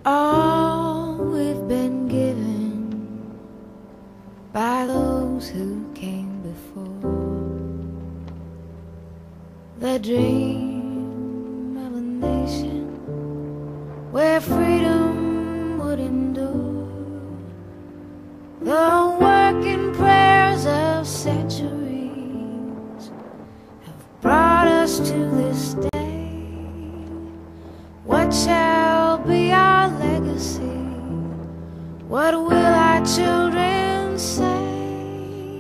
all we've been given by those who came before. The dream of a nation where freedom would endure. The working prayers of centuries have brought us to this day. What shall be our legacy? What will our children say?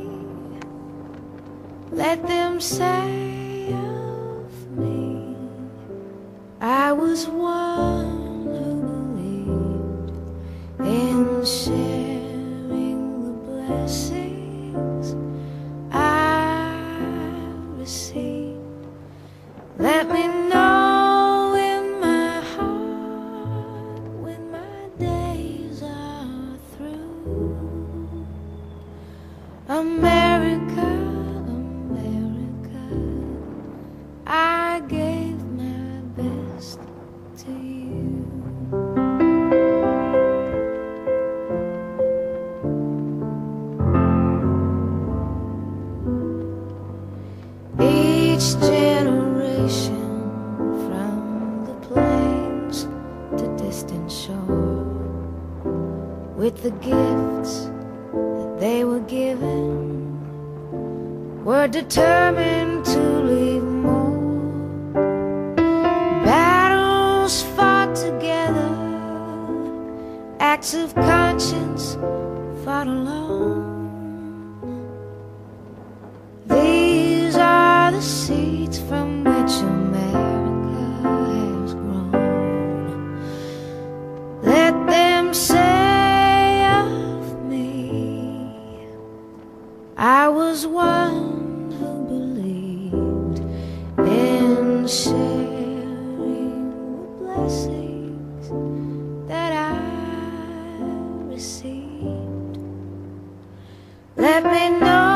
Let them say of me, I was one who believed in sharing the blessings I received. Let me know in my heart when my days are through. America, America, I gave my best to you. Each generation, from the plains to distant shore, with the gifts that they were given, were determined to leave more. Battles fought together, acts of conscience fought alone. These are the seeds from which America has grown. Let them say of me, I was one who believed in sharing the blessings that I received. Let me know